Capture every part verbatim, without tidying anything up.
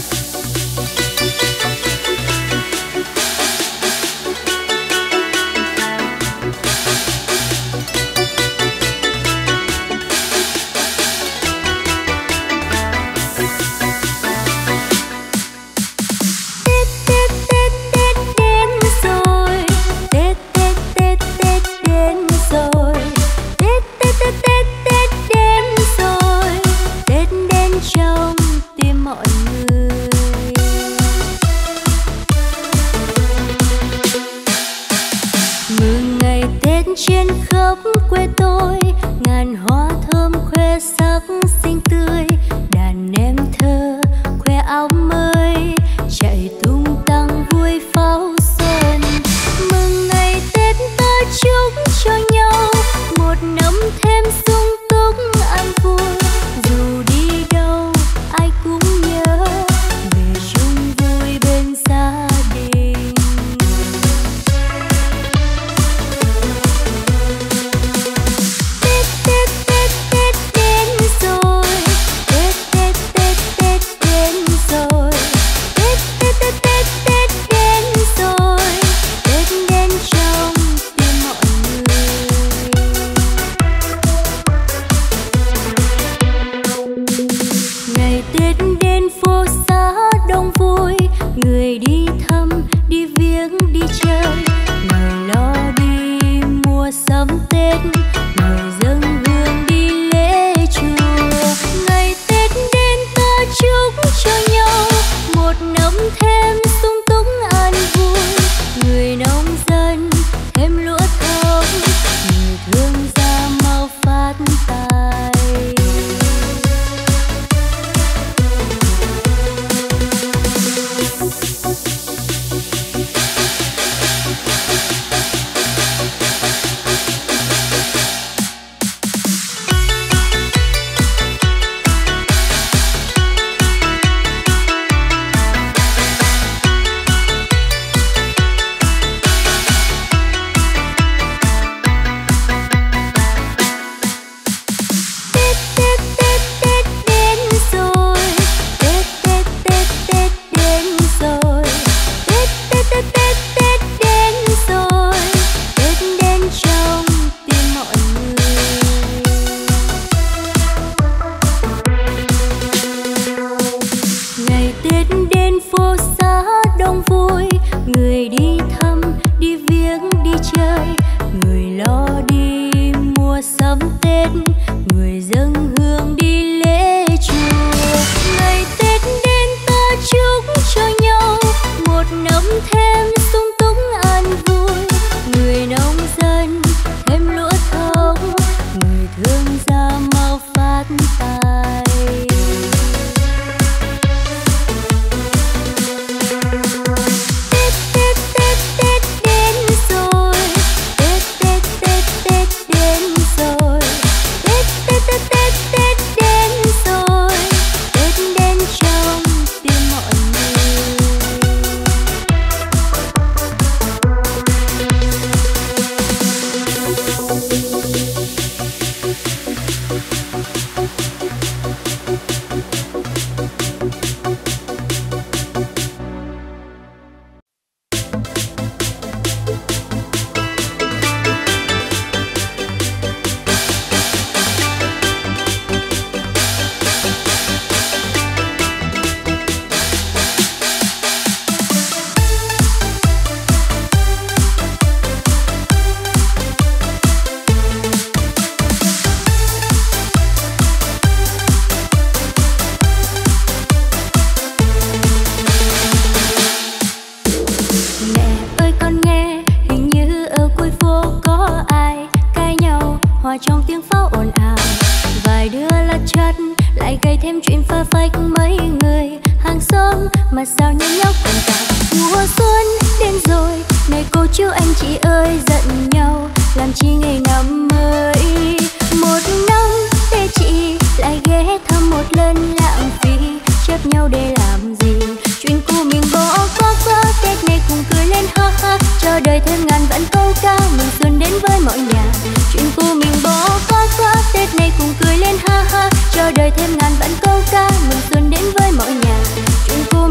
cho đời thêm ngàn vạn câu ca mừng xuân đến với mọi nhà. Chuyện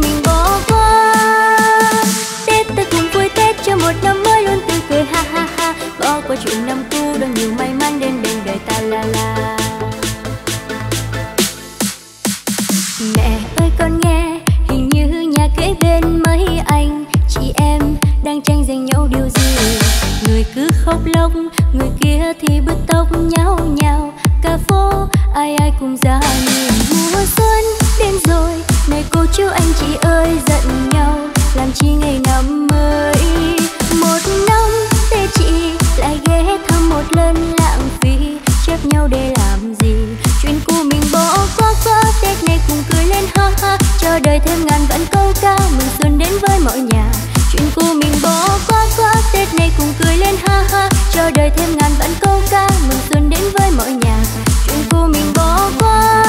Mẹ ơi con nghe, hình như nhà kế bên mấy anh chị em đang tranh giành nhau điều gì. Người cứ khóc lóc, người kia thì bứt tóc nháo nhào. Cả phố ai ai cùng ra nhìn. Mùa xuân đến rồi, này cô chú anh chị ơi giận nhau làm chi ngày năm mới. Một năm tê chị lại ghé thăm một lần lãng phí, chép nhau để làm gì. Chuyện cũ mình bỏ qua qua, Tết này cùng cười lên ha ha. Cho đời thêm ngàn vạn câu ca mừng xuân đến với mọi nhà. Chuyện cũ mình bỏ qua qua, Tết này cùng cười lên ha ha. Cho đời thêm ngàn vạn câu ca mừng xuân đến với mọi nhà. Chuyện cũ mình bỏ qua.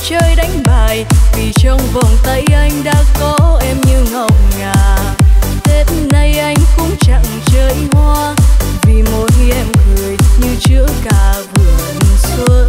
chơi đánh bài, vì trong vòng tay anh đã có em như ngọc ngà. Tết nay anh cũng chẳng chơi hoa, vì mỗi em cười như chữa cả vườn xuân.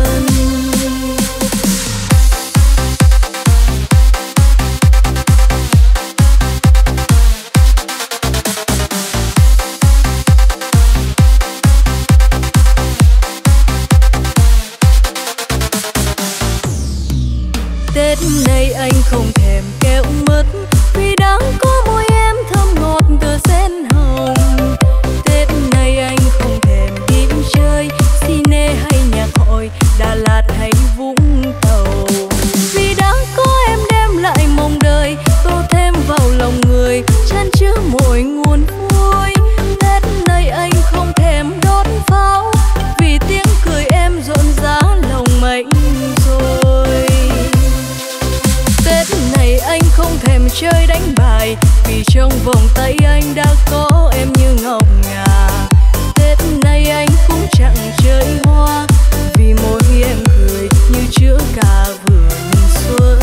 Tết nay anh không thèm kẹo mứt, vì đang có môi em thơm ngọt từ sen hồng. Tết nay anh không thèm đi chơi cine hay nhạc hội, Đà Lạt hay Vũng Tàu, vì đang có em đem lại mong đời, tô thêm vào lòng người chan chứa mỗi nguồn vui. Tết nay anh không thèm đốt pháo, vì tiếng cười em rộn rã lòng mạnh rồi. Tết này anh không thèm chơi đánh bài, vì trong vòng tay anh đã có em như ngọc ngà. Tết nay anh cũng chẳng chơi hoa, vì mỗi em cười như chữa cả vườn xuân.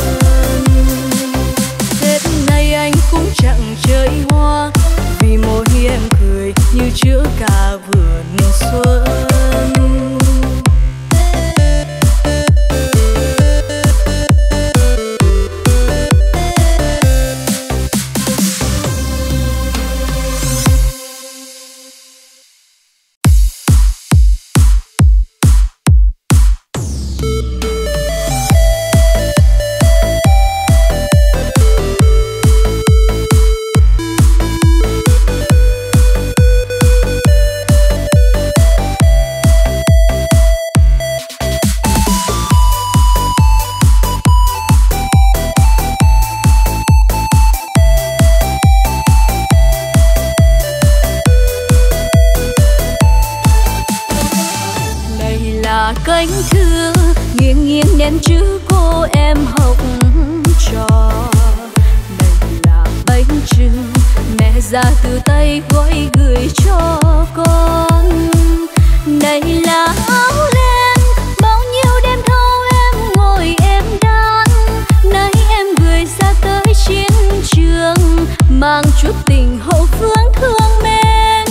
Tết nay anh cũng chẳng chơi hoa, vì mỗi em cười như chữa cả vườn xuân. Cánh thư nghiêng nghiêng ném chữ cô em học trò. Đây là bánh trưng mẹ ra từ tay gói gửi cho con. Đây là áo len bao nhiêu đêm thâu em ngồi em đan. Nay em gửi ra tới chiến trường, mang chút tình hậu phương thương mến.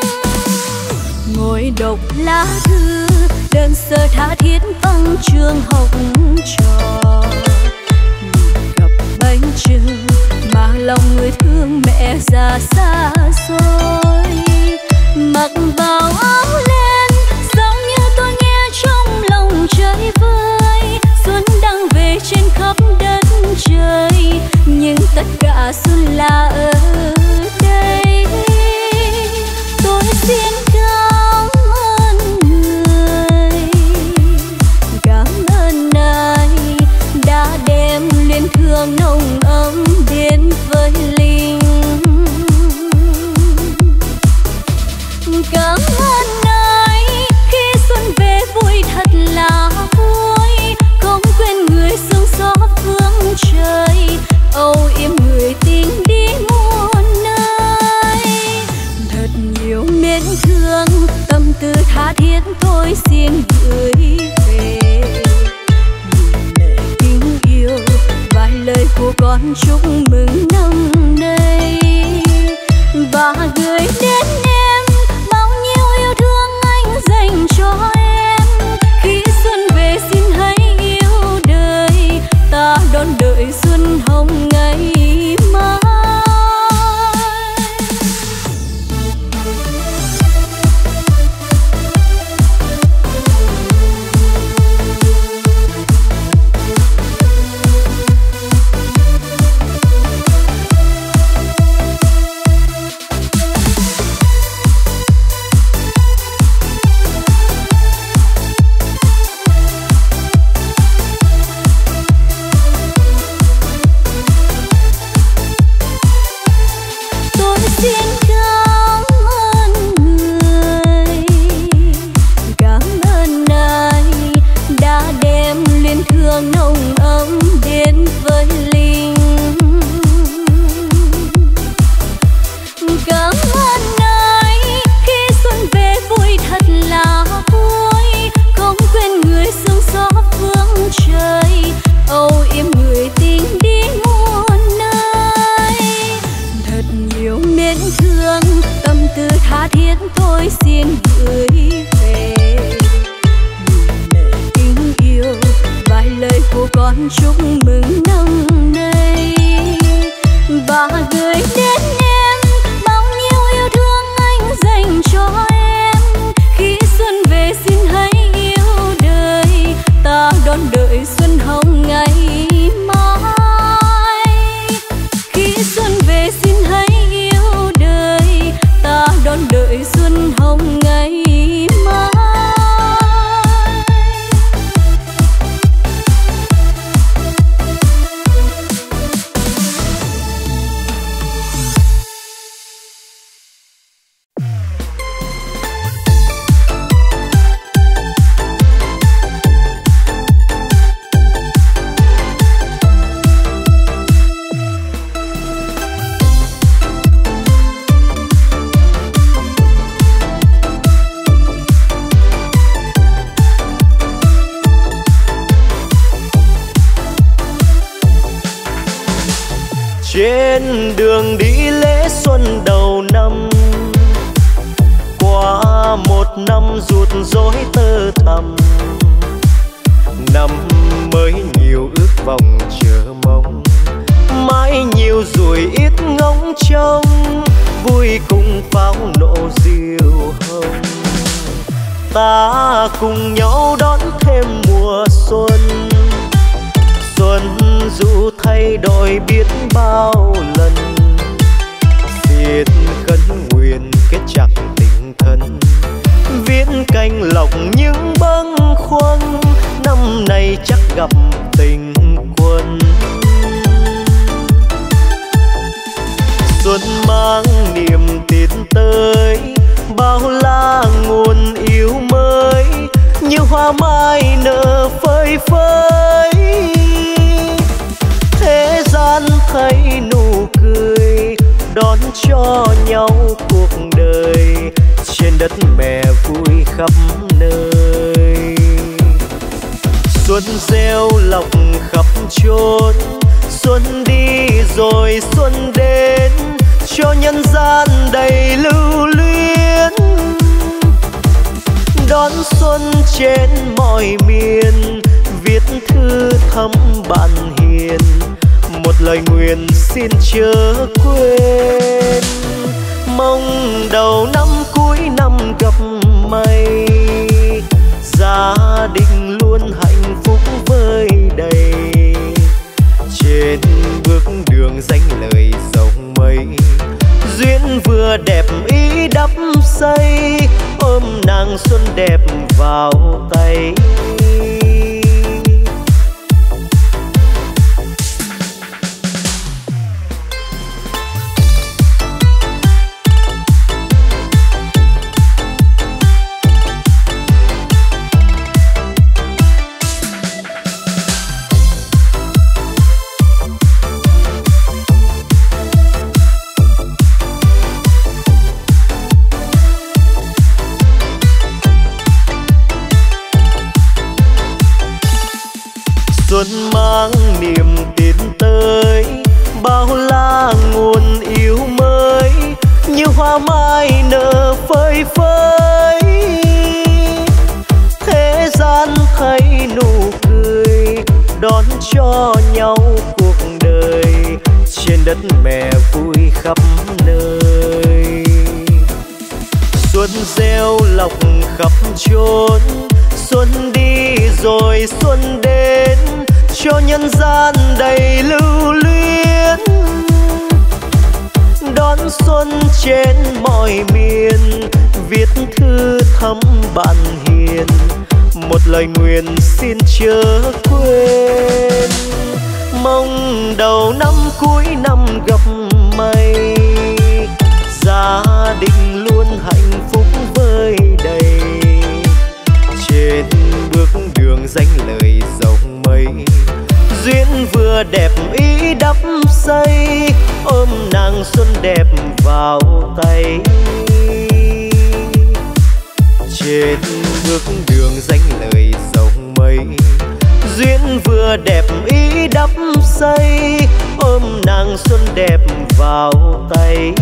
Ngồi đọc lá thư đơn sơ tha thiết văn chương học trò. Nhìn cặp bánh trưng mang lòng người thương mẹ già xa xôi. Mặc vào áo len giống như tôi nghe trong lòng chơi vơi. Xuân đang về trên khắp đất trời, nhưng tất cả xuân là ở đây. Tôi xin cảm ơn người, cảm ơn ai đã đem liên thương nồng ấm đến với Linh. Cảm ơn ai khi xuân về vui thật là vui, không quên người sương gió phương trời, âu yếm người tình đi muôn nơi. Thật nhiều mến thương tâm tư tha thiết tôi xin gửi về. Nhìn lời kính yêu vài lời của con chúc mừng năm nay, và gửi đến em bao nhiêu yêu thương anh dành cho em. Khi xuân về xin hãy yêu đời, ta đón đợi xuân hồng ngày mai. trên đường đi lễ xuân đầu năm. Qua một năm rụt rối tơ thầm, năm mới nhiều ước vọng chờ mong, mãi nhiều rồi ít ngóng trông, vui cùng pháo nổ diều hồng. Ta cùng nhau đón thêm mùa xuân, xuân dù thay đổi biết bao lần. Xin khấn nguyện kết chặt tình thân, viễn canh lọc những bâng khuâng, năm nay chắc gặp tình quân. Xuân mang niềm tin tới, bao la nguồn yêu mới, như hoa mai nở phơi phới. Thế gian thấy nụ cười, đón cho nhau cuộc đời, trên đất mẹ vui khắp nơi. Xuân gieo lọc khắp chốn, xuân đi rồi xuân đến, cho nhân gian đầy lưu luyến. Đón xuân trên mọi miền, viết thư thăm bạn hiền, một lời nguyện xin chớ quên. Mong đầu năm cuối năm gặp may, gia đình luôn hạnh phúc vơi đầy. Trên bước đường danh lời rộng mây, duyên vừa đẹp ý đắp xây, ôm nàng xuân đẹp vào tay. Xuân mang niềm tin tới, bao la nguồn yêu mới, như hoa mai nở phơi phới. Thế gian thấy nụ cười, đón cho nhau cuộc đời, trên đất mẹ vui khắp nơi. Xuân gieo lọc khắp chốn, xuân đi rồi xuân đến, cho nhân gian đầy lưu luyến. Đón xuân trên mọi miền, viết thư thăm bạn hiền, một lời nguyện xin chớ quên. Mong đầu năm cuối năm gặp may, gia đình luôn hạnh phúc vơi đầy. Trên bước đường danh lời rộng mây, duyên vừa đẹp ý đắp xây, ôm nàng xuân đẹp vào tay. Trên bước đường danh lời rộng mây, duyên vừa đẹp ý đắp xây, ôm nàng xuân đẹp vào tay.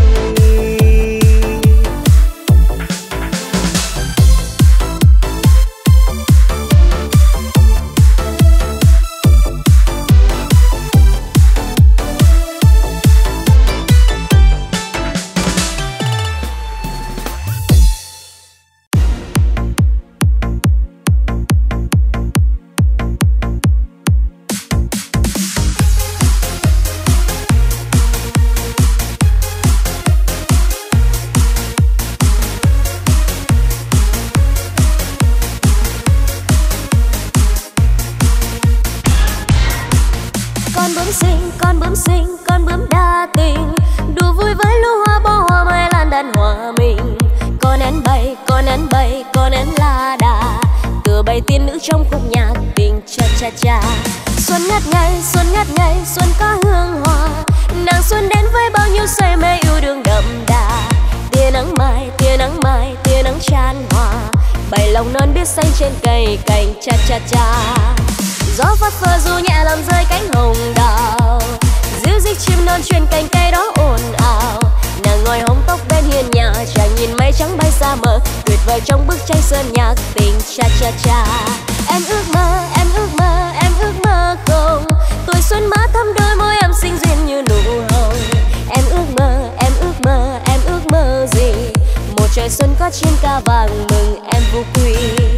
Gió phất phơ du nhẹ làm rơi cánh hồng đào, giữ ríu rít chim non trên cành cây đó ồn ào. Nàng ngồi hóng tóc bên hiên nhà, chàng nhìn mây trắng bay xa mờ, tuyệt vời trong bức tranh sơn nhạc tình cha cha cha. Em ước mơ, em ước mơ, em ước mơ không, tuổi xuân má thắm đôi môi em xinh duyên như nụ hồng. Em ước mơ, em ước mơ, em ước mơ gì? Một trời xuân có chim ca vàng mừng em vô quy.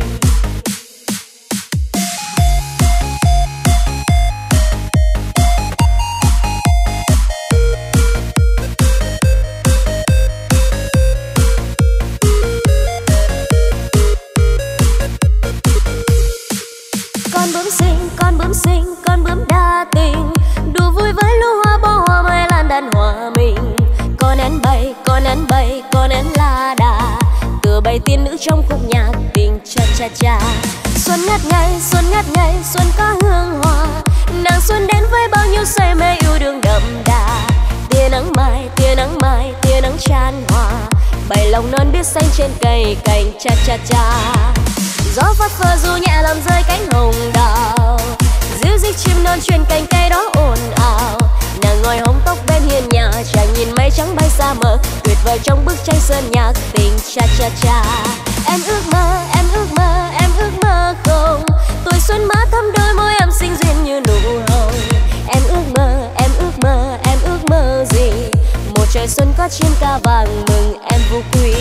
Con bướm xinh, con bướm xinh, con bướm đa tình, đùa vui với lũ hoa bó hoa mai lan đàn hòa mình. Con én bay, con én bay, con én la đà, tựa bầy tiên nữ trong khúc nhạc tình cha cha cha. Xuân ngát ngày, xuân ngát ngày, xuân có hương hoa, nàng xuân đến với bao nhiêu say mê yêu đương đậm đà. Tia nắng mai, tia nắng mai, tia nắng chan hòa, bầy lòng non biết xanh trên cây cành cha cha cha. Gió phất phơ du nhẹ làm rơi cánh hồng đào, ríu rít chim non trên cành cây đó ồn ào. Nàng ngồi hóng tóc bên hiên nhà, chàng nhìn mây trắng bay xa mờ, tuyệt vời trong bức tranh sơn nhạc tình cha cha cha. Em ước mơ, em ước mơ, em ước mơ không, tuổi xuân má thắm đôi môi em xinh duyên như nụ hồng. Em ước mơ, em ước mơ, em ước mơ gì? Một trời xuân có chim ca vàng mừng em vô quy.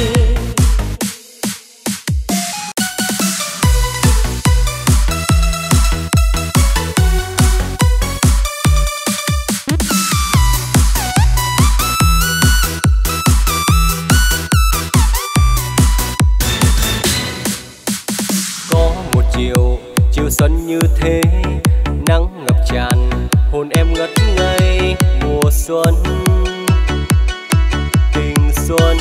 Chiều xuân như thế, nắng ngập tràn, hồn em ngất ngây. Mùa xuân, tình xuân,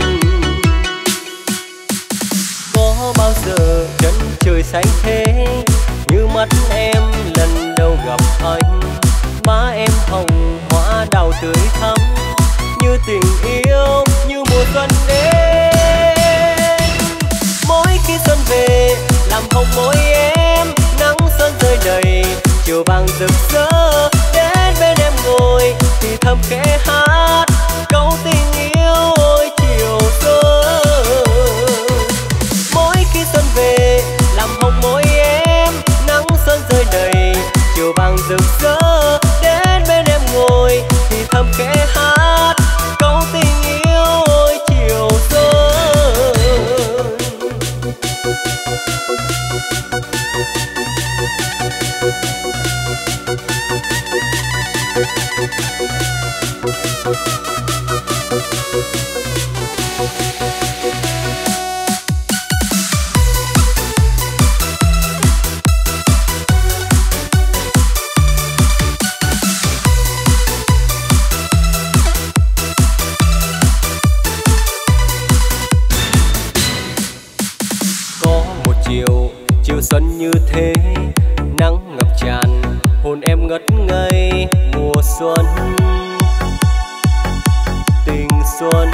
có bao giờ chân trời xanh thế, như mắt em lần đầu gặp anh. Má em hồng hoa đào tươi thắm, như tình yêu, như mùa xuân đến. Mỗi khi xuân về làm hồng môi em, nắng xuân rơi đầy, chiều vàng rực rỡ. Đến bên em ngồi thì thầm khẽ hát câu tình yêu ôi chiều xuân. Mỗi khi xuân về làm hồng môi em, nắng xuân rơi đầy, chiều vàng rực rỡ. Đến bên em ngồi thì thầm khẽ hát câu tình yêu ôi chiều xuân. Chiều xuân như thế, nắng ngập tràn, hồn em ngất ngây. Mùa xuân, tình xuân,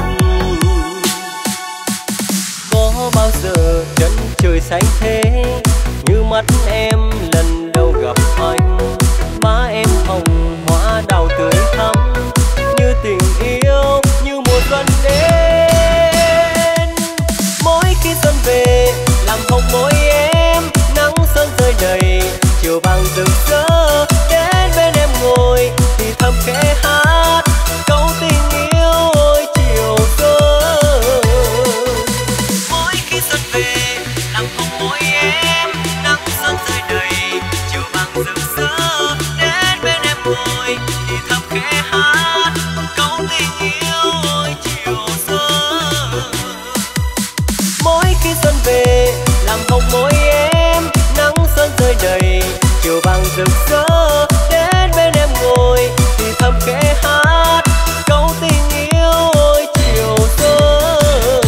có bao giờ chân trời xanh thế, như mắt em lần đầu gặp anh. Má em hồng hoa đào tươi thắm, như tình yêu, như mùa xuân đến. Mỗi khi xuân về làm hồng môi em, nắng xuân rơi đầy, chiều vàng rực rỡ. Đến bên em ngồi thì thầm khẽ hát câu tình yêu ôi chiều xuân. Mỗi khi xuân về làm hồng môi em, nắng xuân rơi đầy, chiều vàng rực rỡ. Đến bên em ngồi thì thầm khẽ hát câu tình yêu ôi chiều xuân. Mỗi khi xuân về làm hồng môi em, nắng xuân rơi đầy, chiều vàng rực rỡ. Đến bên em ngồi thì thầm khẽ hát câu tình yêu ôi chiều xuân.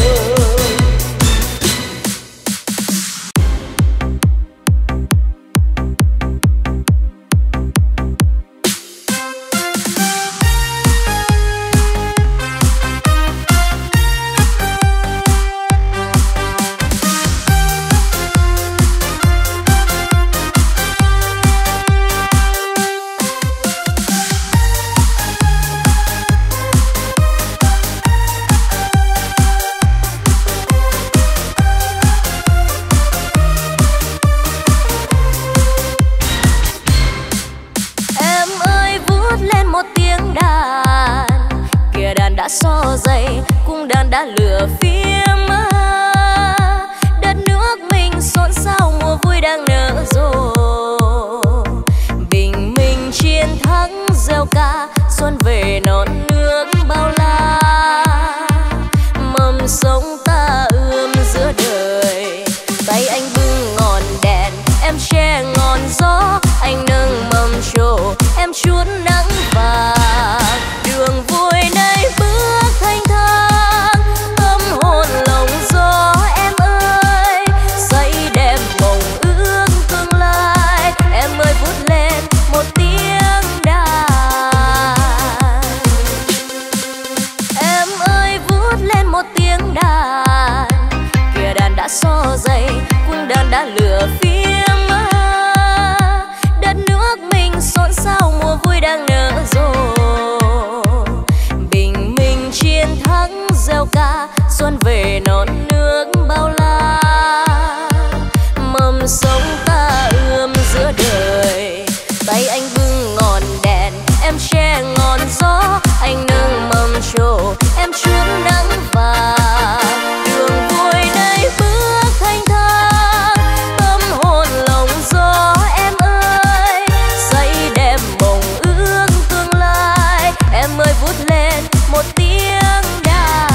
xuân về non nước bao la. Mầm sống ta ươm giữa đời, tay anh bưng ngọn đèn, em che ngọn gió. Anh nâng mầm trổ, em chuốt nắng vàng. Đường vui nay bước thanh thang, tâm hồn lòng gió em ơi. Say đẹp mộng ước tương lai, em ơi vút lên một tiếng đàn. Em ơi vút lên một tiếng đàn, kìa đàn đã so dày, cung đàn đã lửa phim. Đất nước mình xôn xao, mùa vui đang nở rộ. Bình minh chiến thắng reo ca, xuân về non nước bao la. Mầm sống ta ươm giữa đời, tay anh bưng ngọn đèn, em che ngọn gió. Anh nâng mầm trổ, em chuốt nắng vàng. Đường vui nay bước thanh thang, tâm hồn lòng gió em ơi. Say đẹp mộng ước tương lai, em ơi vút lên một tiếng đàn.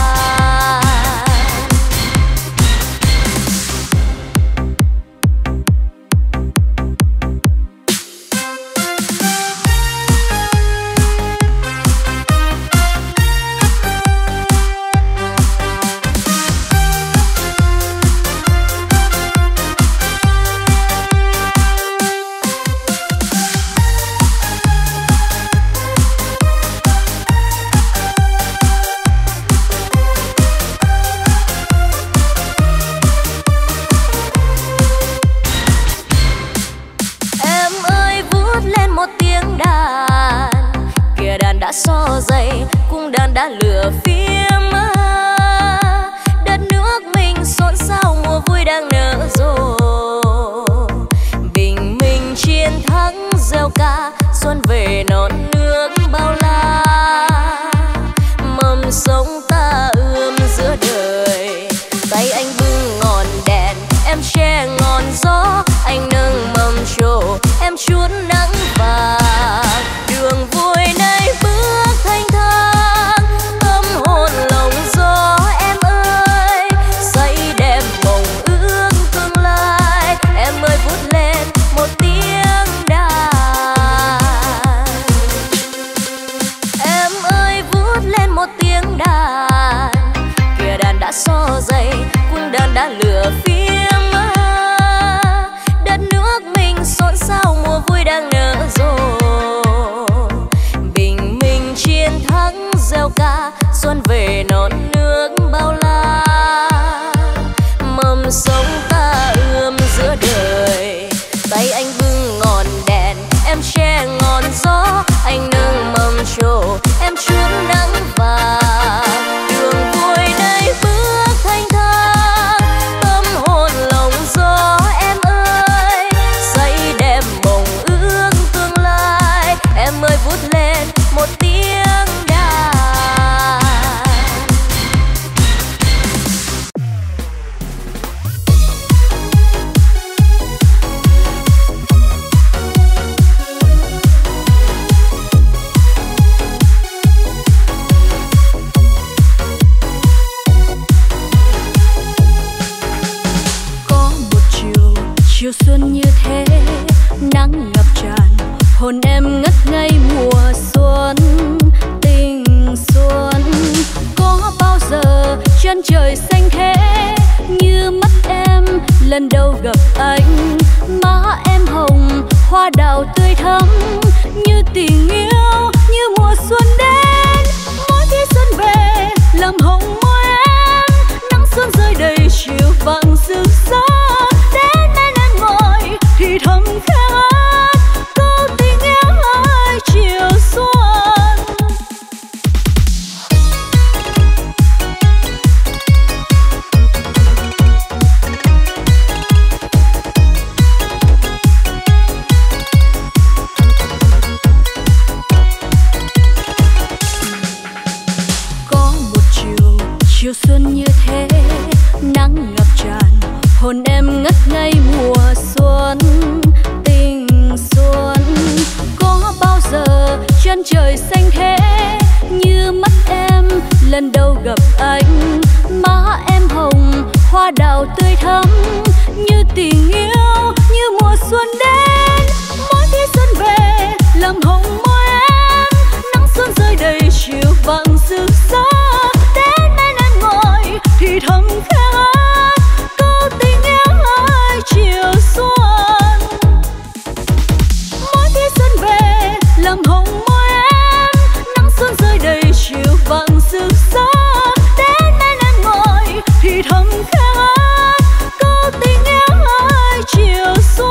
So dày cung đàn đã lửa phim. Đất nước mình xôn xao, mùa vui đang nở rộ. Bình minh chiến thắng reo ca, xuân về non nước bao la. Mầm sống ta ươm giữa đời, tay anh bưng ngọn đèn, em che ngọn gió. Anh nâng mầm trổ, em chuốt nắng vàng. Đường vui nay bước thanh thang, tâm hồn lòng gió em ơi. Say đẹp mộng ước tương lai, em ơi vút lên một tiếng đàn. Em ơi vút lên một tiếng đàn, kìa đàn đã so dày, cung đàn đã lửa phim. Đất nước mình xôn xao, mùa vui đang nở rộ. Bình minh chiến thắng reo ca, xuân về non nước bao la. Mầm sống ta ươm giữa đời, tay anh bưng ngọn đèn, em che ngọn gió. Anh nâng mầm trổ, em chuốt nắng vàng. Đường vui nay bước thanh thang, tâm hồn lòng gió em ơi. Say đẹp mộng ước tương lai, em ơi vút lên một tiếng đàn. Có một chiều, chiều xuân như thế, nắng ngập tràn, hồn em ngất ngây mùa xuân. Tình xuân có bao giờ chân trời xanh thế, như mắt em lần đầu gặp anh. Má em hồng, hoa đào tươi thắm, như tình yêu, như mùa xuân đến. Mỗi khi xuân về làm hồng môi em, nắng xuân rơi đầy chiều vàng rực rỡ. Đến bên em ngồi thì thầm khẽ hát câu tình yêu ơi chiều xuân. Có một chiều, chiều xuân như thế, nắng ngập đào tươi thắm như tình yêu, như mùa xuân đến. Mỗi khi xuân về làm hồng môi em, nắng xuân rơi đầy chiều vàng rực rỡ. Đến bên em ngồi thì thầm khẽ hát câu tình yêu ơi chiều xuân. Mỗi khi xuân về làm hồng môi em, nắng xuân rơi đầy chiều vàng rực rỡ. Đến bên em ngồi thì thầm khẽ hát câu tình yêu ơi chiều xuân.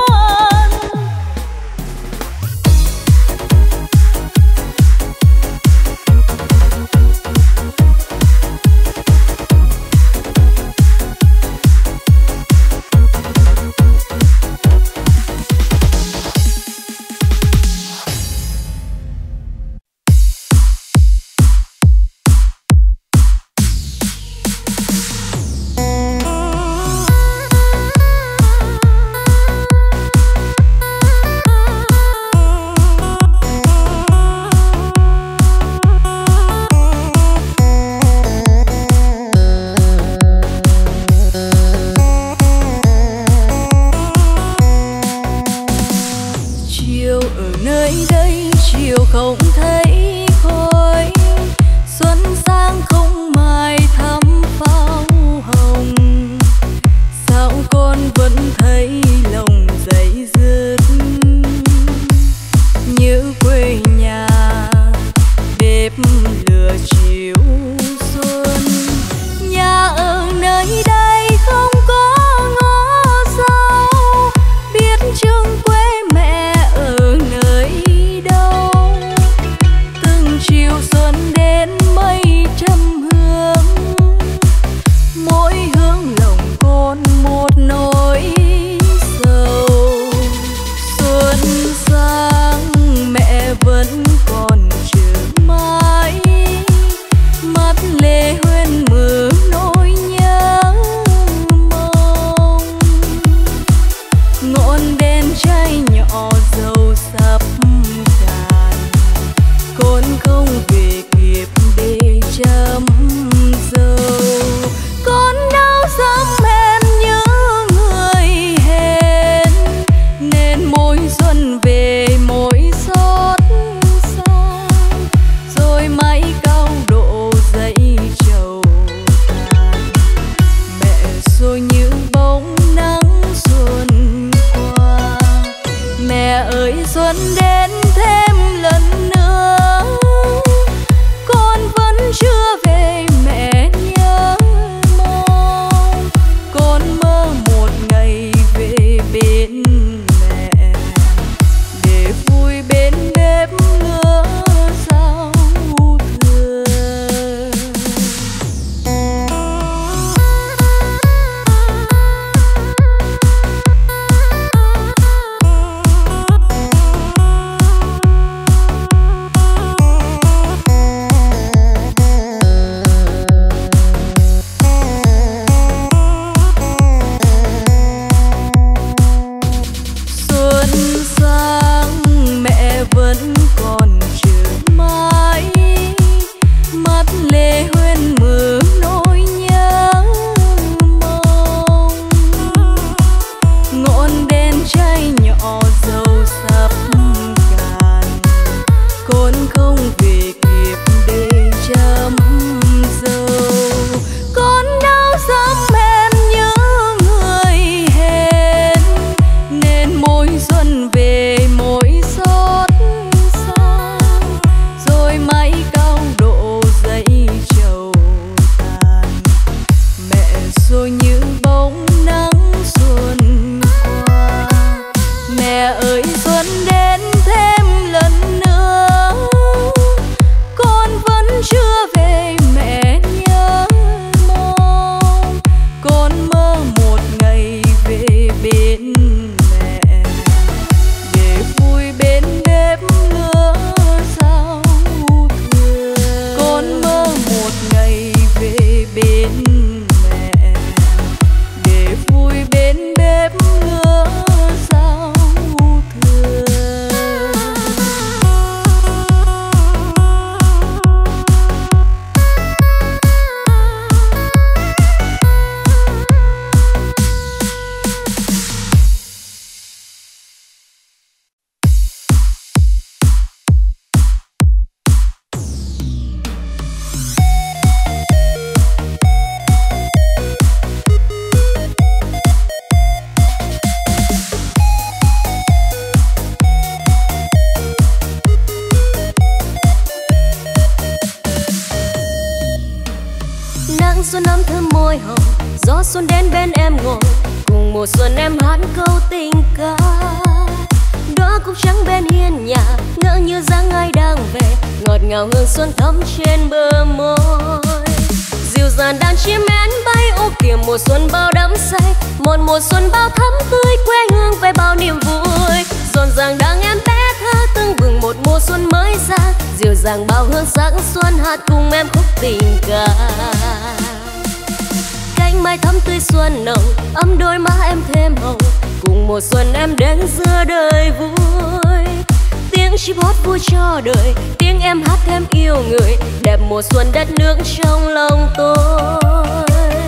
gió xuân đến bên em ngồi, cùng mùa xuân em hát câu tình ca. Đó cũng trắng bên hiên nhà, ngỡ như dáng ai đang về, ngọt ngào hương xuân thấm trên bờ môi. Dịu dàng đàn chim én bay ô kìa mùa xuân bao đắm say, một mùa xuân bao thắm tươi quê hương về bao niềm vui. Rộn ràng đang em bé thơ tưng bừng một mùa xuân mới ra, dịu dàng bao hương sắc xuân hát cùng em khúc tình ca. Cánh mai thắm tươi xuân nồng, ấm đôi má em thêm hồng, cùng mùa xuân em đến giữa đời vui. Tiếng chim hót vui cho đời, tiếng em hát thêm yêu người, đẹp mùa xuân đất nước trong lòng tôi.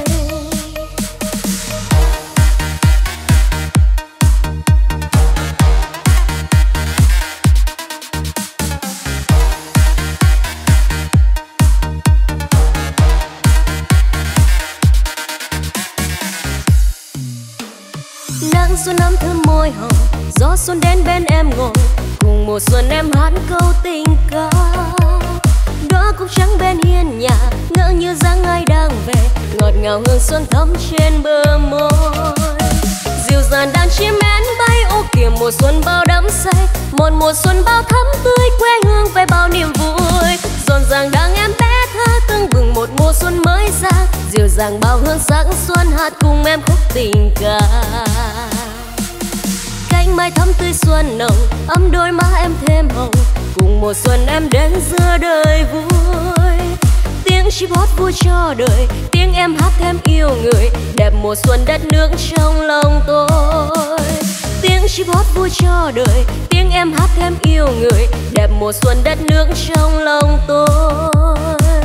Nắng xuân ấm thơm môi hồng, gió xuân đến bên em ngồi, cùng mùa xuân em hát câu tình ca. Đó cũng trắng bên hiên nhà, ngỡ như dáng ai đang về, ngọt ngào hương xuân thấm trên bờ môi. Dịu dàng đàn chim én bay ô kìa mùa xuân bao đắm say, một mùa xuân bao thắm tươi quê hương về bao niềm vui. Rộn ràng đang em bé thơ tưng bừng một mùa xuân mới ra, dịu dàng bao hương sắc xuân hát cùng em khúc tình ca. Cánh mai thắm tươi xuân nồng, ấm đôi má em thêm hồng, cùng mùa xuân em đến giữa đời vui. Tiếng chim hót vui cho đời, tiếng em hát thêm yêu người, đẹp mùa xuân đất nước trong lòng tôi. Tiếng chim hót vui cho đời, tiếng em hát thêm yêu người, đẹp mùa xuân đất nước trong lòng tôi.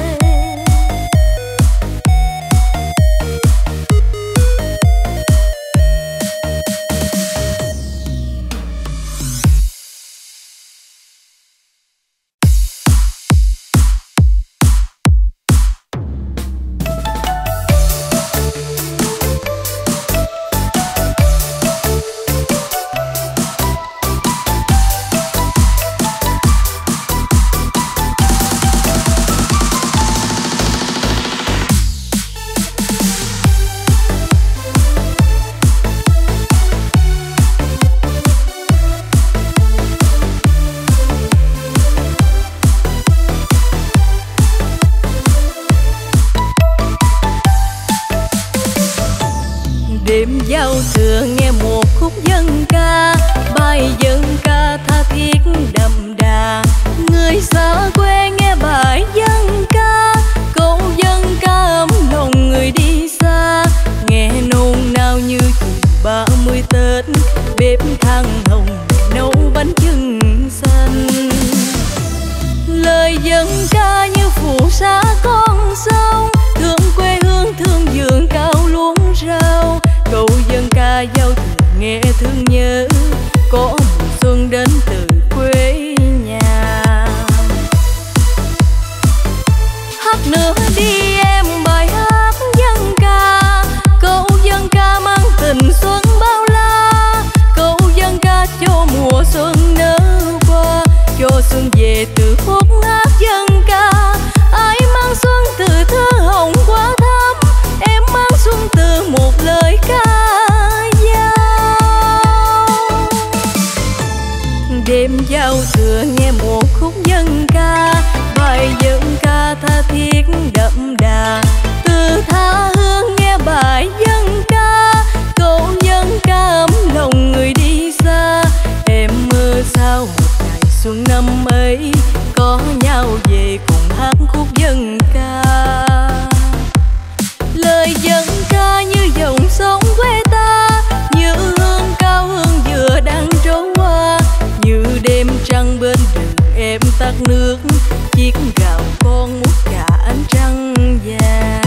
Đêm giao thừa nghe một khúc dân ca, bài dân ca tha thiết đậm đà. Người xa quê nghe bài dân ca, câu dân ca ấm lòng người đi xa. Nghe nôn nao như chiều ba mươi Tết, bếp than hồng nấu bánh chưng xanh. Lời dân ca như phù sa con sông, thương quê hương thương vườn cao luống rau. Câu dân ca giao thừa nghe thương nhớ, có mùa xuân đến từ quê nhà. Hát nữa đi em bài hát dân ca, câu dân ca mang tình xuân bao la. Câu dân ca cho mùa xuân nở qua, cho xuân về từ khúc hát dân ca. Ai mang xuân từ thơ hồng quá thắm, em mang xuân từ một lời ca dao. Đêm giao thừa nghe một khúc dân ca, bài dân ca tha thiết đậm đà. Từ tha hương nghe bài dân ca, câu dân ca ấm lòng người đi xa. Em mơ sao một ngày xuân năm ấy, có nhau về cùng hát khúc dân ca. Lời dân ca như dòng sông quê ta, như hương cao hương dừa đang trổ qua. Như đêm trăng bên đường em tắt nước, chiếc gạo con mút cả ánh trăng vàng.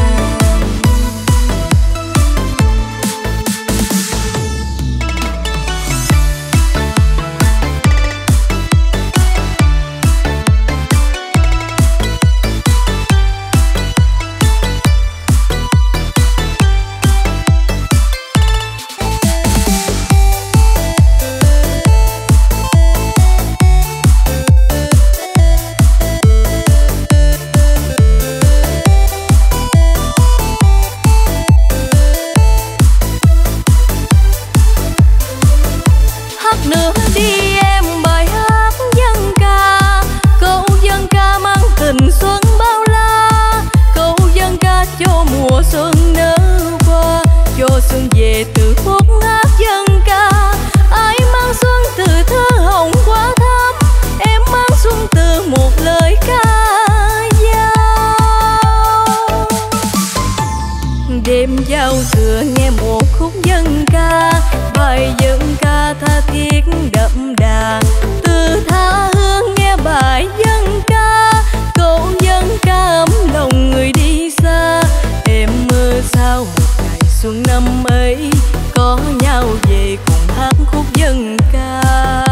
nghe một khúc dân ca, bài dân ca tha thiết đậm đà. Từ tha hương nghe bài dân ca, câu dân ca ấm lòng người đi xa. Em mơ sao một ngày xuân năm ấy có nhau về cùng hát khúc dân ca.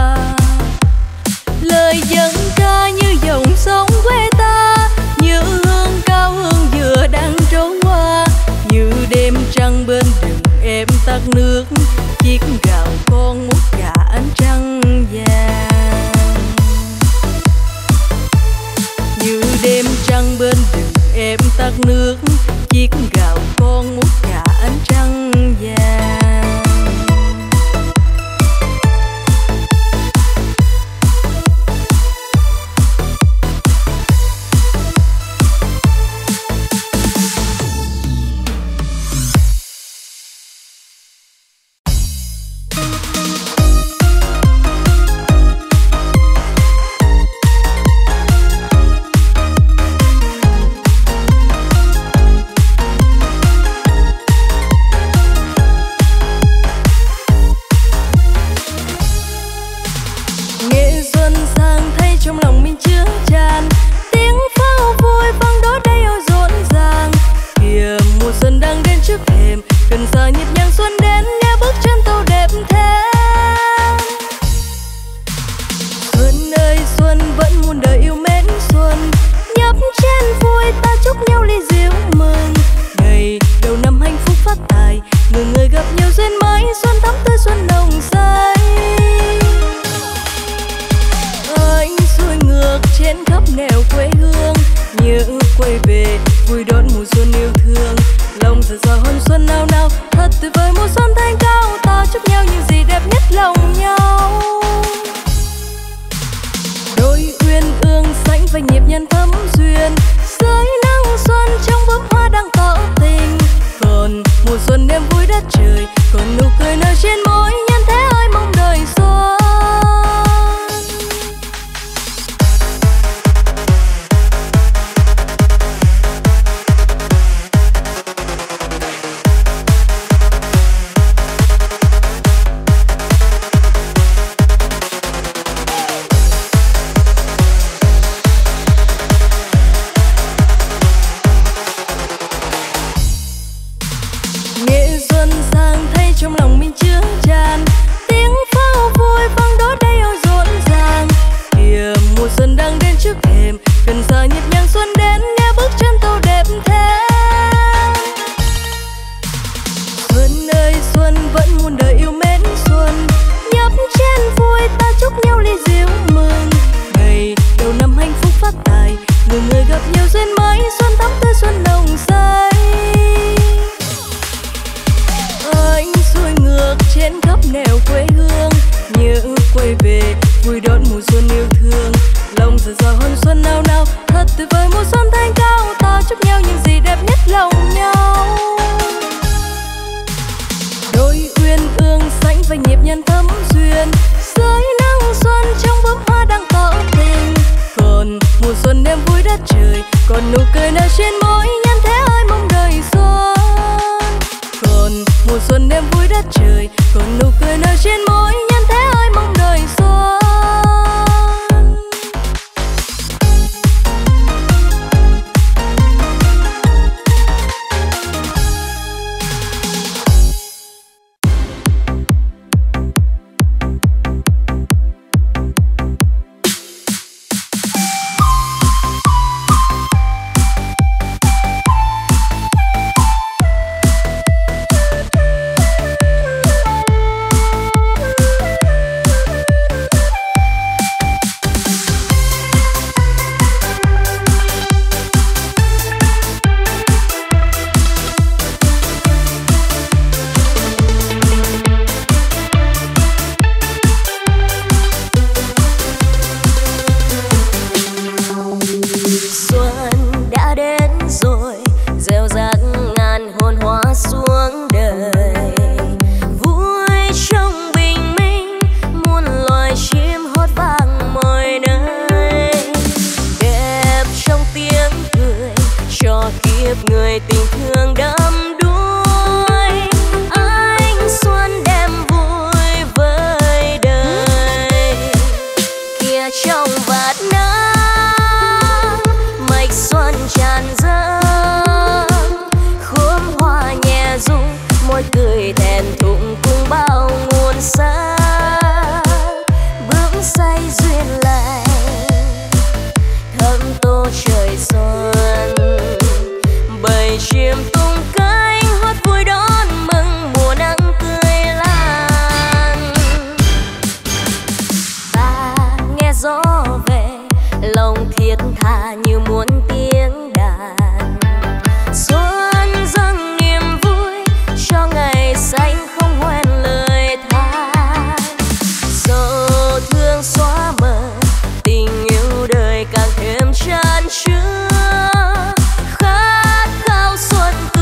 Lời dân ca như dòng sông quê ta, như hương cao hương dừa đang trôi qua. Như đêm trăng bên rừng em tắt nước, chiếc gạo con mút cả ánh trăng vàng. Như đêm trăng bên rừng em tắt nước, chiếc gạo con mút cả ánh trăng vàng. kiếp người tình thương đắm đuối. cười thẹn thùng cùng bao nguồn xa bước say duyên lành thơm tô trời xuân bầy chim tung cánh hót vui đón mừng mùa nắng tươi lan. Ta nghe gió về lòng thiết tha như muốn tiếng đàn xuân dâng niềm vui cho ngày xanh không hoen lời than dẫu thương xóa mờ tình yêu đời càng thêm chan chứa khát khao xuân.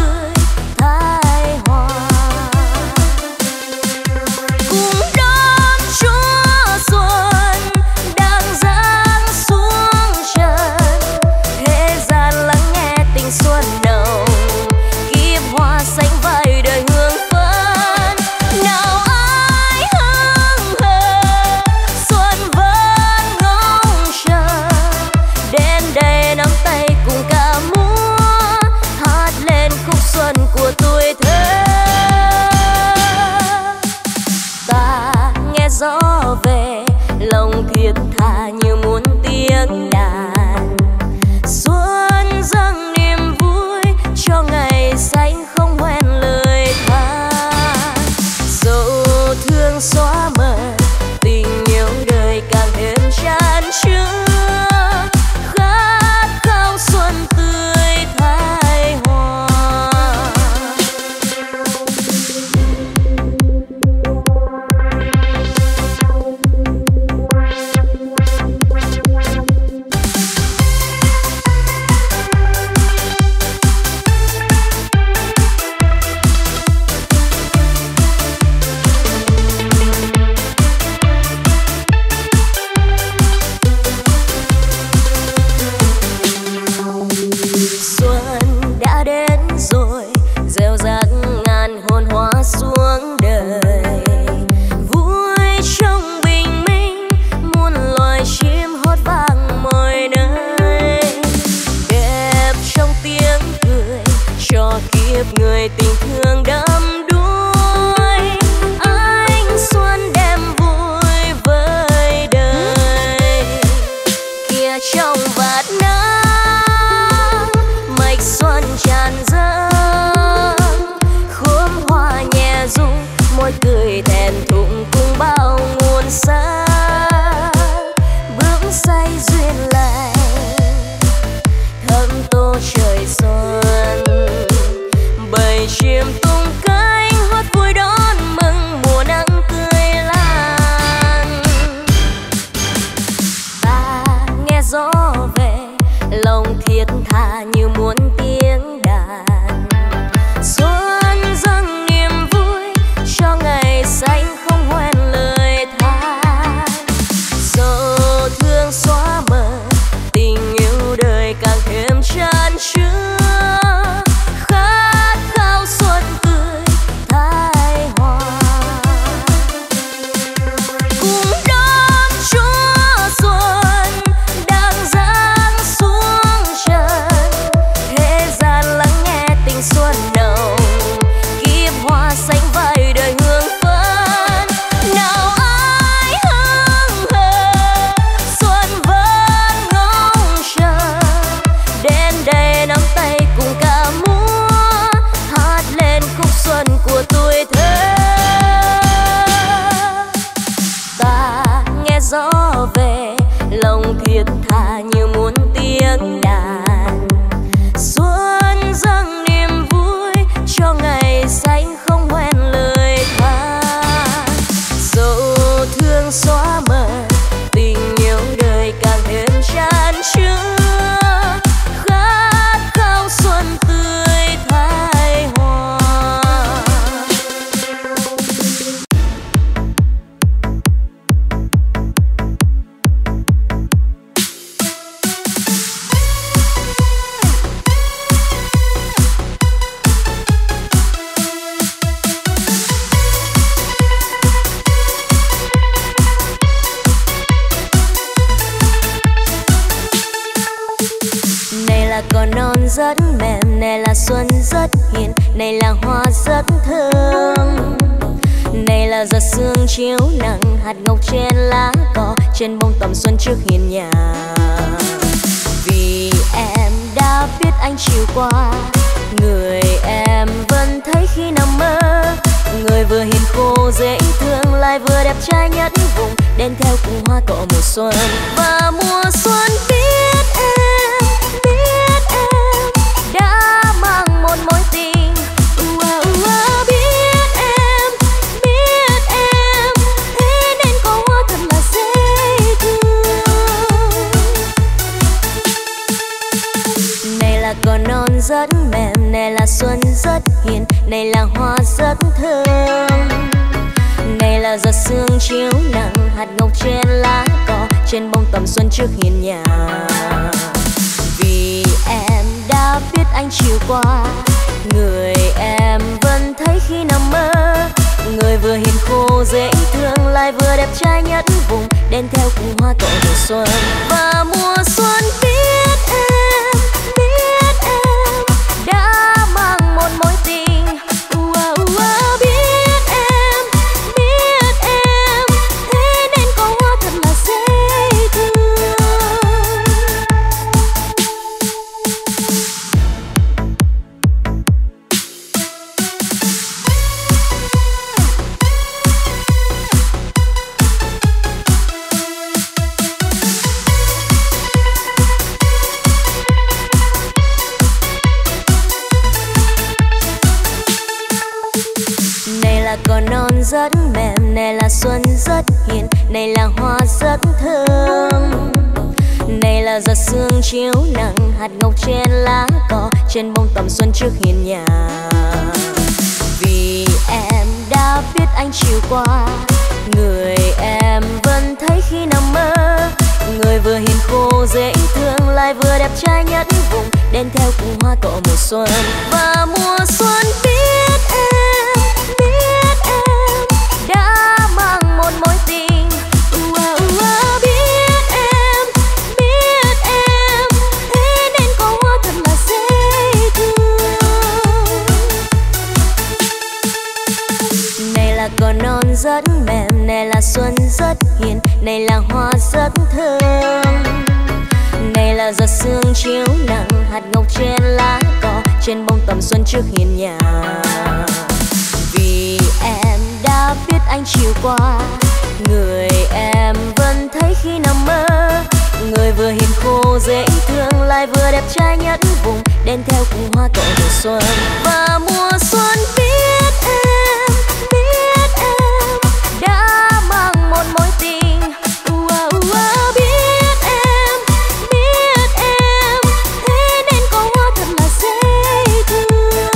là giọt sương chiếu nắng hạt ngọc trên lá cỏ, trên bông tầm xuân trước hiên nhà. Vì em đã biết anh chiều qua, người em vẫn thấy khi nằm mơ. Người vừa hiền khô dễ thương lại vừa đẹp trai nhất vùng, đến theo cùng hoa cỏ mùa xuân. Và mùa xuân biết em, biết em đã mang một mối tình. Ua ua biết em, biết em, thế nên có hoa thật là dễ thương. Này là cỏ non rất mềm, này là xuân rất hiền, này là hoa rất thơm. Này là giọt sương chiếu nắng hạt ngọc trên lá cỏ, trên bông tầm xuân trước hiên nhà. Vì em đã biết anh chiều qua, người em vẫn thấy khi nằm mơ. Người vừa hiền khô dễ thương lại vừa đẹp trai nhất vùng, đến theo cùng hoa cỏ mùa xuân. Và mùa xuân biết em, biết em đã mang một mối tình. Ua ua biết em, biết em, thế nên có hoa thật là dễ thương. Này là cỏ non rất mềm, này là xuân rất hiền, này là hoa rất thơm. Này là giọt sương chiếu nắng hạt ngọc trên lá cỏ, trên bông tầm xuân trước hiên nhà. Vì em đã biết anh chiều qua, người em vẫn thấy khi nằm mơ. Người vừa hiền khô dễ thương lại vừa đẹp trai nhất vùng, đến theo cùng hoa cỏ mùa xuân. Và mùa xuân biết em, biết em đã mang một mối tình. Ua ua biết em, biết em, thế nên có hoa thật là dễ thương. Này là cỏ non rất mềm, này là xuân rất hiền, này là hoa rất thơm. Này là giọt sương chiếu nắng hạt ngọc trên lá cỏ, trên bông tầm xuân trước hiên nhà. Vì em đã biết anh chiều qua, người em vẫn thấy khi nằm mơ. Người vừa hiền khô dễ thương lại vừa đẹp trai nhất vùng, đến theo cùng hoa cỏ mùa xuân. Và mùa xuân biết em, biết em đã mang một mối tình. Ua ua biết em, biết em, thế nên có hoa thật là dễ thương.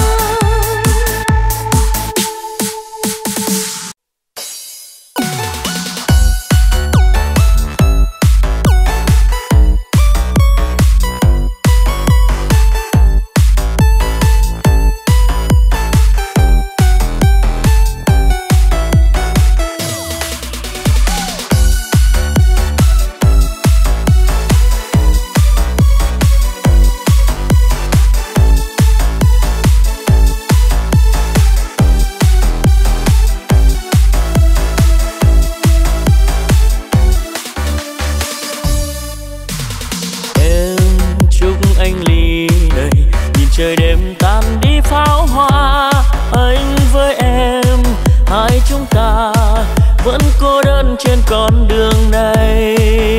Trời đêm tan đi pháo hoa, anh với em hai chúng ta vẫn cô đơn trên con đường này.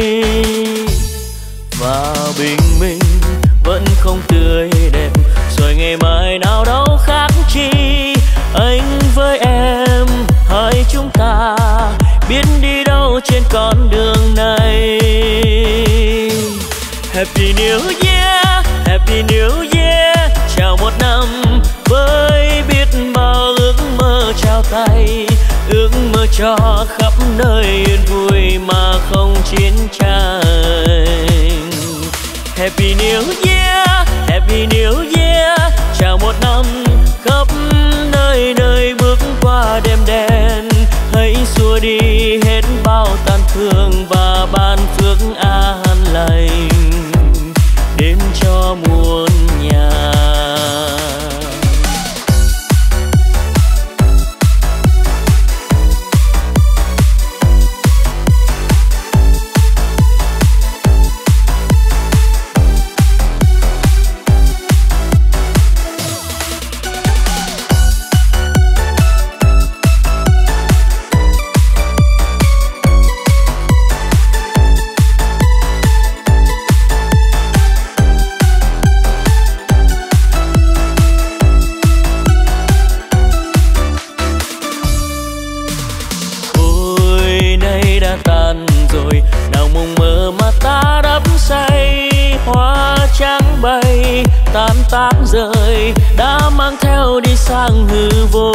Và bình minh vẫn không tươi đẹp, rồi ngày mai nào đâu khác chi. Anh với em hai chúng ta biết đi đâu trên con đường này. Happy New Year, Happy New Year, chào một năm với biết bao ước mơ trao tay. Ước mơ cho khắp nơi yên vui mà không chiến tranh. Happy New Year, Happy New Year, chào một năm khắp nơi nơi bước qua đêm đen. Hãy xua đi hết bao tan thương và ban phước an lành đến cho muôn nhà. bay tan tác rời đã mang theo đi sang hư vô.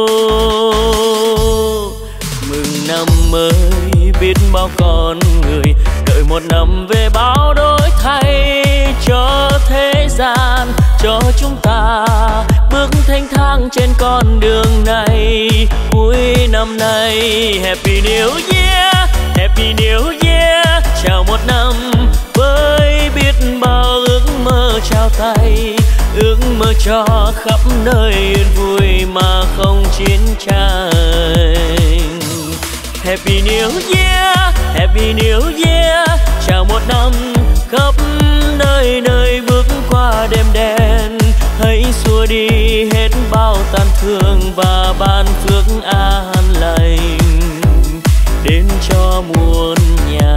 Mừng năm mới biết bao con người đợi một năm về bao đổi thay cho thế gian, cho chúng ta bước thanh thang trên con đường này. Cuối năm nay Happy New Year, Happy New Year, chào một năm với biết bao ước mơ trao tay, ước mơ cho khắp nơi yên vui mà không chiến tranh. Happy New Year, Happy New Year, chào một năm khắp nơi nơi bước qua đêm đen, hãy xua đi hết bao tàn thương và ban phước an lành đến cho muôn nhà.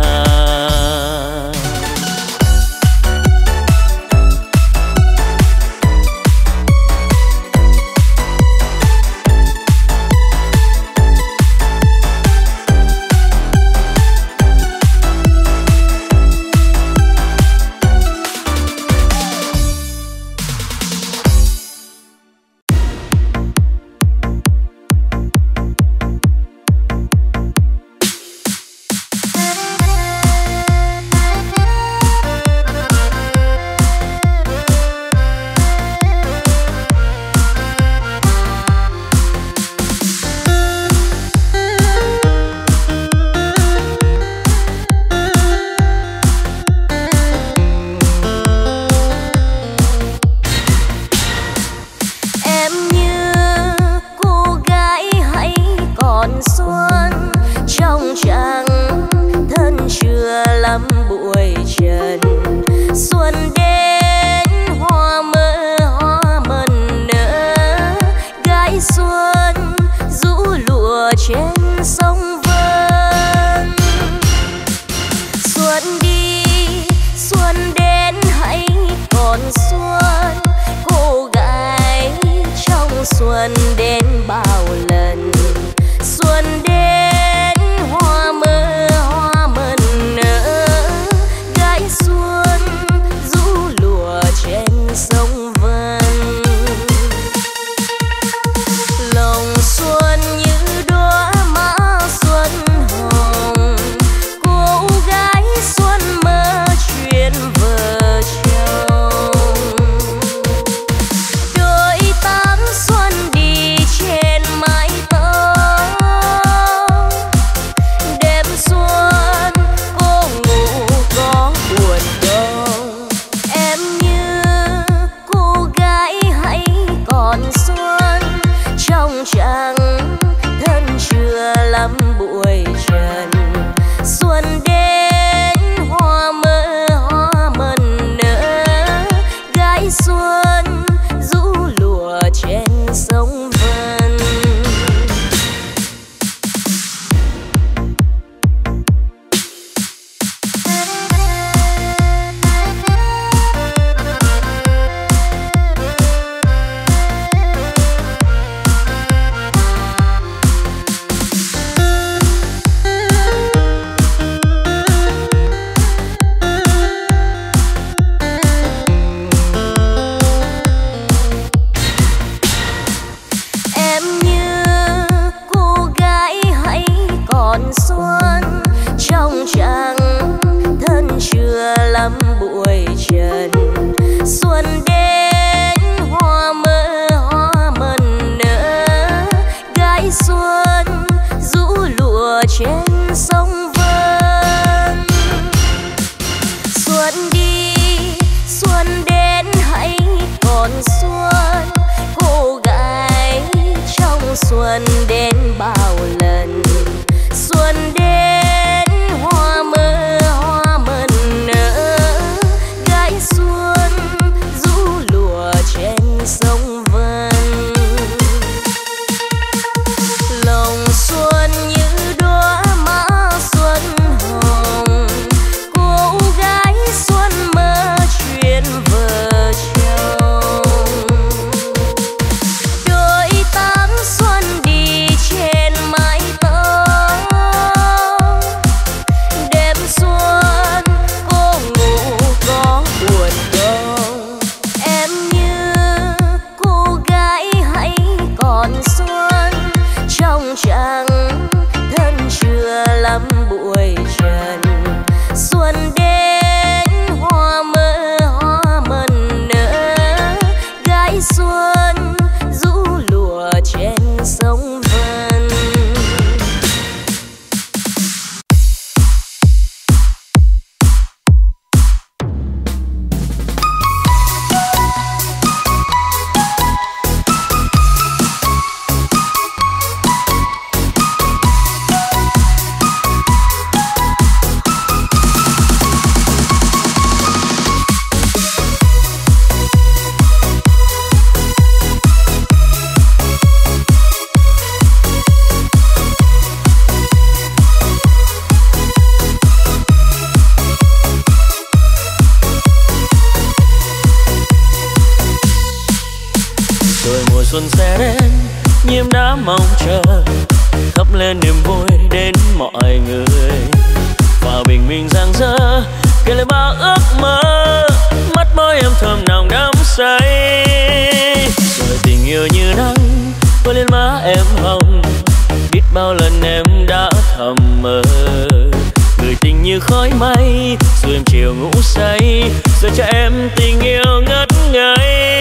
xuân sẽ đến, nhím đã mong chờ thắp lên niềm vui đến mọi người, và bình minh rạng rỡ kể lại bao ước mơ, mắt môi em thơm nồng đắm say. Rồi tình yêu như nắng vơi lên má em hồng, biết bao lần em đã thầm mơ, người tình như khói mây dù em chiều ngủ say, giờ cho em tình yêu ngất ngây.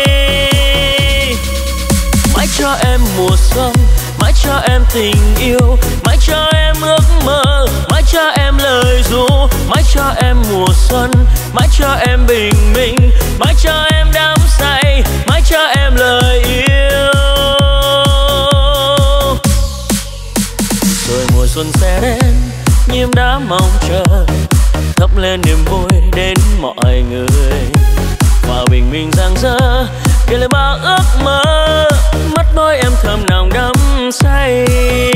Mãi cho em mùa xuân, mãi cho em tình yêu, mãi cho em ước mơ, mãi cho em lời ru, mãi cho em mùa xuân, mãi cho em bình minh, mãi cho em đắm say, mãi cho em lời yêu. Rồi mùa xuân sẽ đến, nhím đã mong chờ thắp lên niềm vui đến mọi người, và bình minh rạng rỡ kể lại bao ước mơ, mắt môi em thơm nồng đắm say.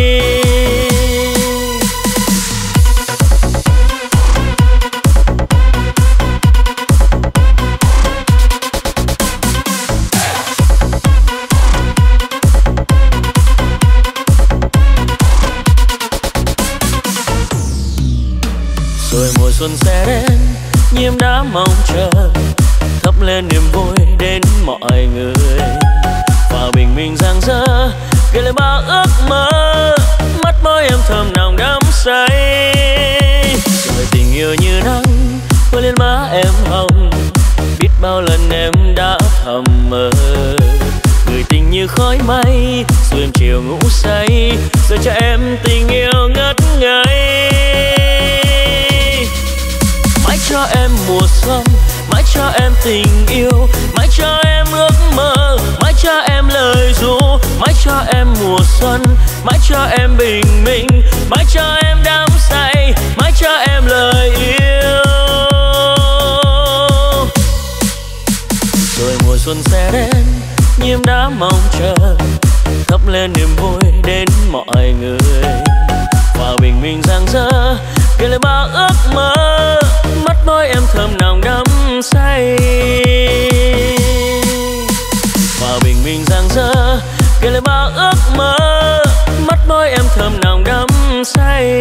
Rồi mùa xuân sẽ đến, nhím đã mong chờ thắp lên niềm vui đến mọi người, và bình minh rạng rỡ kể lại bao ước mơ, mắt môi em thơm nồng đắm say. Rồi tình yêu như nắng vơi lên má em hồng, biết bao lần em đã thầm mơ, người tình như khói mây dù em chiều ngủ say, giờ cho em tình yêu ngất ngây. Mãi cho em mùa xuân, mãi cho em tình yêu, mãi cho em ước mơ, mãi cho em lời ru, mãi cho em mùa xuân, mãi cho em bình minh, mãi cho em đắm say, mãi cho em lời yêu. Rồi mùa xuân sẽ đến, nhím đã mong chờ thắp lên niềm vui đến mọi người, và bình minh rạng rỡ kể lại bao ước mơ, mắt môi em thơm nồng đắm say. Và bình minh rạng rỡ kể lại bao ước mơ, mắt môi em thơm nồng đắm say.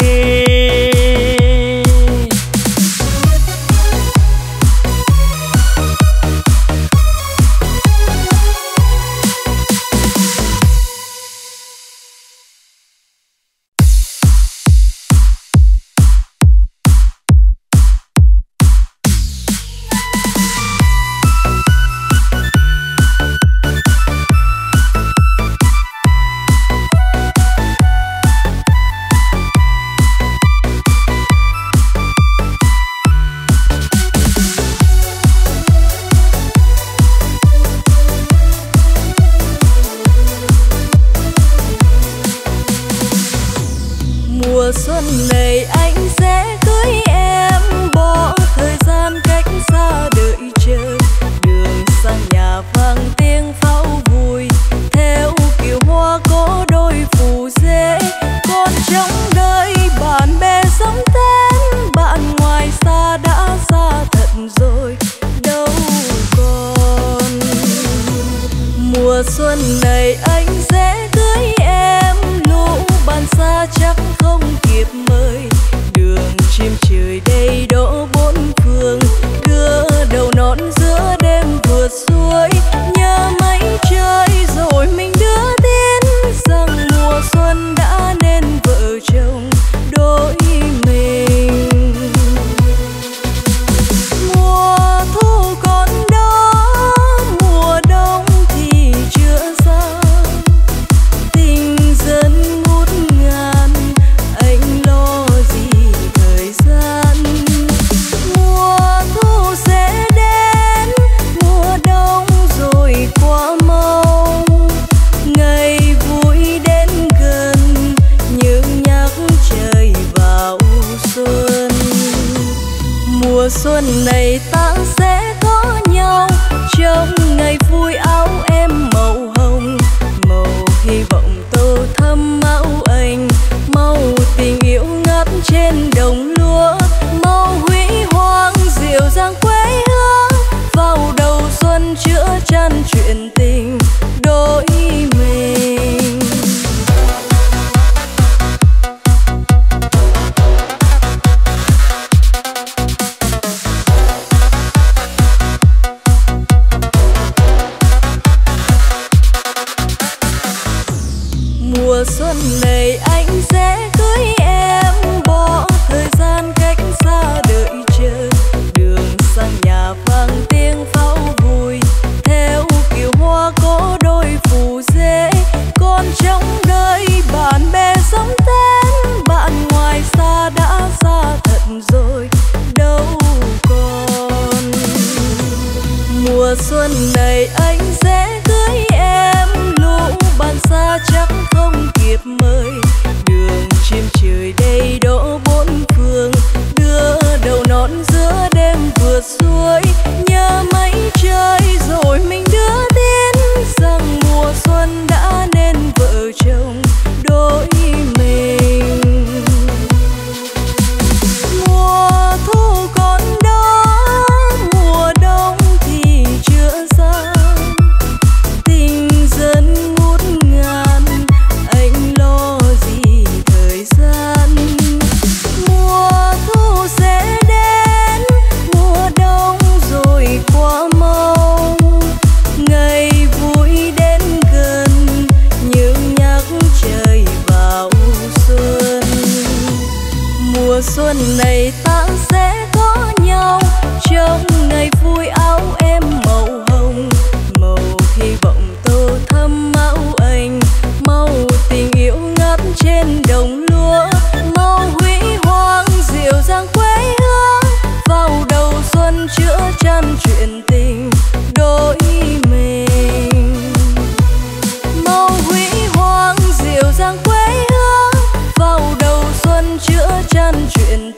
Mùa xuân này anh sẽ cưới em, bỏ thời gian cách xa đợi chờ, đường sang nhà vang tiếng pháo vui, theo kiều hoa có đôi phù dê. Còn trong đời bạn bè sống tên, bạn ngoài xa đã xa thật rồi đâu còn. Mùa xuân này anh sẽ cưới em, lũ bạn xa chắc không kịp mời, đường chim trời đầy đỗ bốn phương, đưa đầu nón giữa đêm vượt suối. Nhớ mấy trời rồi mình đưa tin rằng mùa xuân đã nên vợ chồng đôi mình. Mùa thu còn đó, mùa đông thì chưa xa, tình dần ngút ngàn, anh lo gì thời gian. Mùa thu sẽ đến, mùa đông rồi qua mau, ngày vui đến gần như nhắc trời vào xuân. Mùa xuân này ta sẽ có nhau, trong ngày vui áo em màu hồng, màu hy vọng tô thắm áo anh, màu tình yêu ngát trên đồng lúa, màu huy hoàng dịu dàng quê hương, vào đầu xuân chữa chan chuyện tình đôi này anh sẽ cưới em, bỏ thời gian cách xa đợi chờ. Đường sang nhà vang tiếng pháo vui, theo kiều hoa có đôi phù dê. Còn trong đời bạn bè sống tên, bạn ngoài xa đã xa thật rồi đâu còn. Mùa xuân này anh sẽ cưới em, lũ bạn xa chắc không kịp mời. Đường chim trời đầy đỗ bốn phương, đưa đầu nón giữa đêm vượt suối. Nhớ mấy trời rồi mình đưa tin rằng mùa xuân đã nên vợ chồng đôi mình. Mùa thu còn đó, mùa đông thì chưa xa. Tình dần ngút ngàn, anh lo gì thời gian. Mùa thu sẽ đến, mùa đông rồi qua mau. Ngày vui đến gần, như nhắc trời vào xuân. Mùa xuân này ta sẽ có nhau, trong ngày vui áo em màu hồng. Màu hy vọng tô thắm áo anh, màu tình yêu ngát trên đồng lúa. Màu huy hoàng dịu dàng quê hương, vào đầu xuân chữa chan chuyện tình đôi mình. Màu huy hoàng dịu dàng quê hương, vào đầu xuân chữa chan chuyện